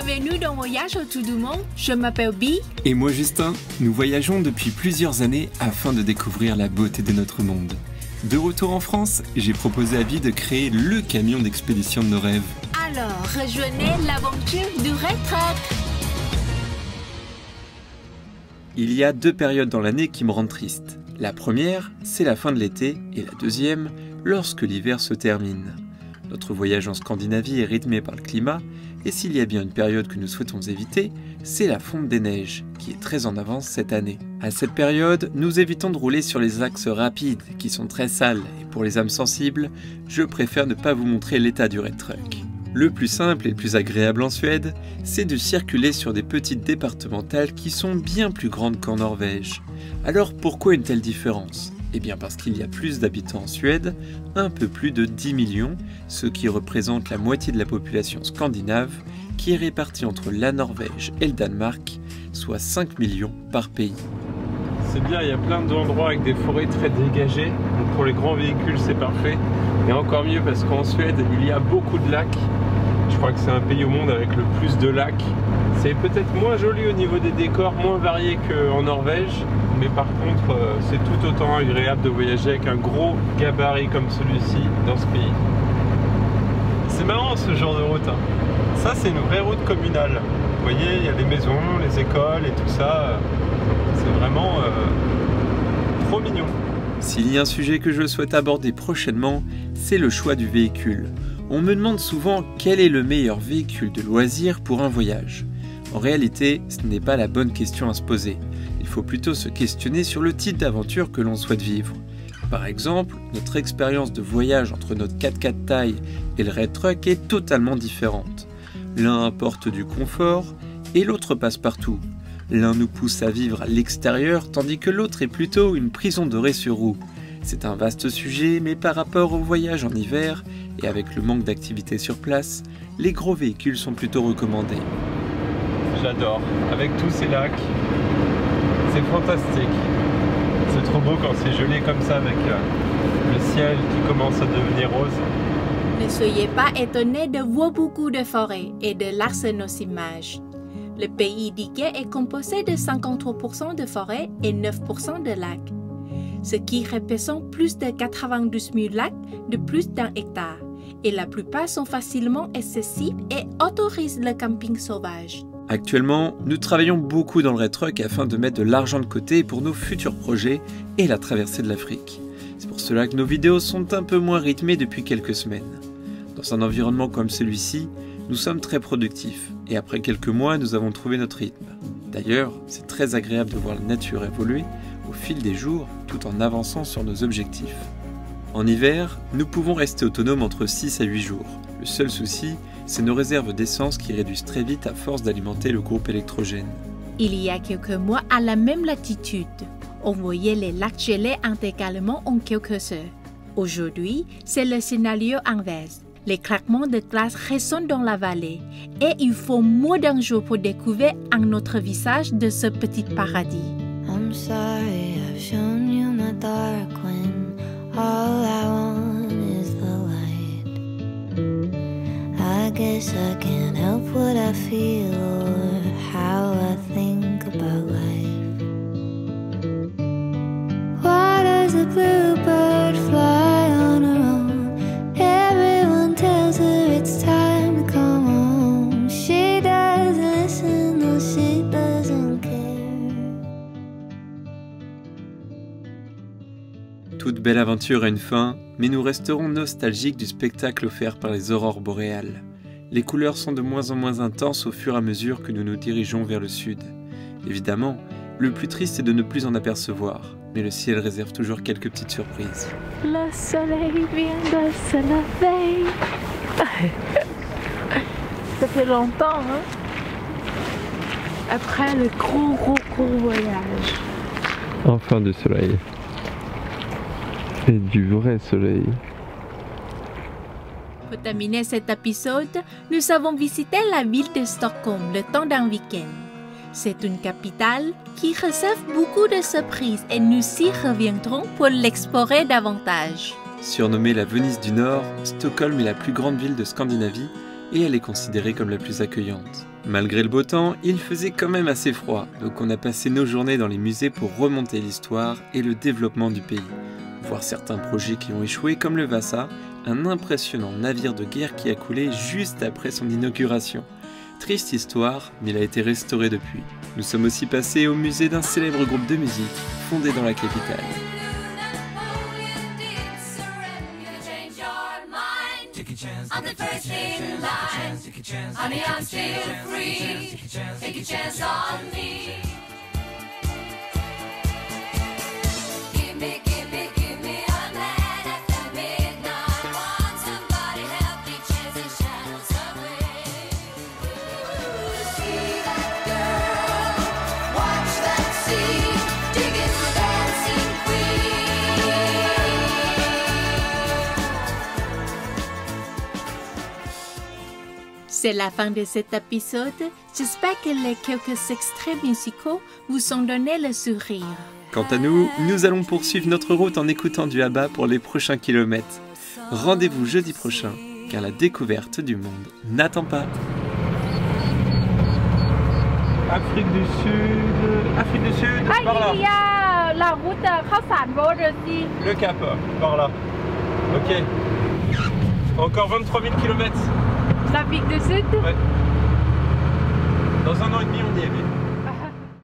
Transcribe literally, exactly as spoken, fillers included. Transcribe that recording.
Bienvenue dans Voyage autour du monde, je m'appelle Bi. Et moi Justin, nous voyageons depuis plusieurs années afin de découvrir la beauté de notre monde. De retour en France, j'ai proposé à Bi de créer le camion d'expédition de nos rêves. Alors, rejoignez l'aventure du Red Truck. Il y a deux périodes dans l'année qui me rendent triste. La première, c'est la fin de l'été, et la deuxième, lorsque l'hiver se termine. Notre voyage en Scandinavie est rythmé par le climat, et s'il y a bien une période que nous souhaitons éviter, c'est la fonte des neiges, qui est très en avance cette année. À cette période, nous évitons de rouler sur les axes rapides, qui sont très sales, et pour les âmes sensibles, je préfère ne pas vous montrer l'état du Red Truck. Le plus simple et le plus agréable en Suède, c'est de circuler sur des petites départementales qui sont bien plus grandes qu'en Norvège. Alors pourquoi une telle différence ? Eh bien parce qu'il y a plus d'habitants en Suède, un peu plus de dix millions, ce qui représente la moitié de la population scandinave, qui est répartie entre la Norvège et le Danemark, soit cinq millions par pays. C'est bien, il y a plein d'endroits avec des forêts très dégagées, donc pour les grands véhicules c'est parfait. Et encore mieux parce qu'en Suède il y a beaucoup de lacs. Je crois que c'est un pays au monde avec le plus de lacs. C'est peut-être moins joli au niveau des décors, moins varié qu'en Norvège, mais par contre c'est tout autant agréable de voyager avec un gros gabarit comme celui-ci dans ce pays. C'est marrant ce genre de route, hein. Ça c'est une vraie route communale. Vous voyez, il y a les maisons, les écoles et tout ça. C'est vraiment euh, trop mignon. S'il y a un sujet que je souhaite aborder prochainement, c'est le choix du véhicule. On me demande souvent quel est le meilleur véhicule de loisir pour un voyage. En réalité, ce n'est pas la bonne question à se poser. Il faut plutôt se questionner sur le type d'aventure que l'on souhaite vivre. Par exemple, notre expérience de voyage entre notre quatre-quatre taille et le Red Truck est totalement différente. L'un apporte du confort et l'autre passe partout. L'un nous pousse à vivre à l'extérieur tandis que l'autre est plutôt une prison dorée sur roue. C'est un vaste sujet, mais par rapport au voyage en hiver et avec le manque d'activité sur place, les gros véhicules sont plutôt recommandés. J'adore, avec tous ces lacs, c'est fantastique. C'est trop beau quand c'est gelé comme ça avec euh, le ciel qui commence à devenir rose. Ne soyez pas étonnés de voir beaucoup de forêts et de lacs sur nos images. Le pays d'Iké est composé de cinquante-trois pour cent de forêts et neuf pour cent de lacs, ce qui représente plus de quatre-vingt-douze mille lacs de plus d'un hectare, et la plupart sont facilement accessibles et autorisent le camping sauvage. Actuellement, nous travaillons beaucoup dans le Red Truck afin de mettre de l'argent de côté pour nos futurs projets et la traversée de l'Afrique. C'est pour cela que nos vidéos sont un peu moins rythmées depuis quelques semaines. Dans un environnement comme celui-ci, nous sommes très productifs et après quelques mois, nous avons trouvé notre rythme. D'ailleurs, c'est très agréable de voir la nature évoluer au fil des jours tout en avançant sur nos objectifs. En hiver, nous pouvons rester autonomes entre six à huit jours. Le seul souci, c'est nos réserves d'essence qui réduisent très vite à force d'alimenter le groupe électrogène. Il y a quelques mois, à la même latitude, on voyait les lacs gelés intégralement en quelques heures. Aujourd'hui, c'est le scénario inverse. Les craquements de glace résonnent dans la vallée et il faut moins d'un jour pour découvrir un autre visage de ce petit paradis. I'm sorry I've shown you my dark when all I want is the light. I guess I can't help what I feel or how I think about life. Why does a bluebird fly on her own? Everyone tells her it's time to come home. She doesn't listen, no, she doesn't care. Toute belle aventure a une fin, mais nous resterons nostalgiques du spectacle offert par les aurores boréales. Les couleurs sont de moins en moins intenses au fur et à mesure que nous nous dirigeons vers le sud. Évidemment, le plus triste est de ne plus en apercevoir, mais le ciel réserve toujours quelques petites surprises. Le soleil vient de se lever. Ça fait longtemps, hein? Après le gros, gros, gros voyage. Enfin du soleil. Et du vrai soleil. Pour terminer cet épisode, nous avons visité la ville de Stockholm le temps d'un week-end. C'est une capitale qui réserve beaucoup de surprises et nous y reviendrons pour l'explorer davantage. Surnommée la Venise du Nord, Stockholm est la plus grande ville de Scandinavie et elle est considérée comme la plus accueillante. Malgré le beau temps, il faisait quand même assez froid, donc on a passé nos journées dans les musées pour remonter l'histoire et le développement du pays. Voir certains projets qui ont échoué comme le Vasa, un impressionnant navire de guerre qui a coulé juste après son inauguration. Triste histoire, mais il a été restauré depuis. Nous sommes aussi passés au musée d'un célèbre groupe de musique, fondé dans la capitale. I'm the first in line. Honey, I'm still free. Take a chance on me. Give me, give me, give me a man after midnight. Want somebody help me chase the shadows away. See that girl, watch that sea, digging the dancing queen. C'est la fin de cet épisode. J'espère que les quelques extraits musicaux vous ont donné le sourire. Quant à nous, nous allons poursuivre notre route en écoutant du ABBA pour les prochains kilomètres. Rendez-vous jeudi prochain, car la découverte du monde n'attend pas. Afrique du Sud, Afrique du Sud, par là. Il y a la route Khaosan Road aussi. Le Cap, par là. Ok. Encore vingt-trois mille kilomètres. L'Afrique du Sud. Ouais. Dans un an et demi, on y est.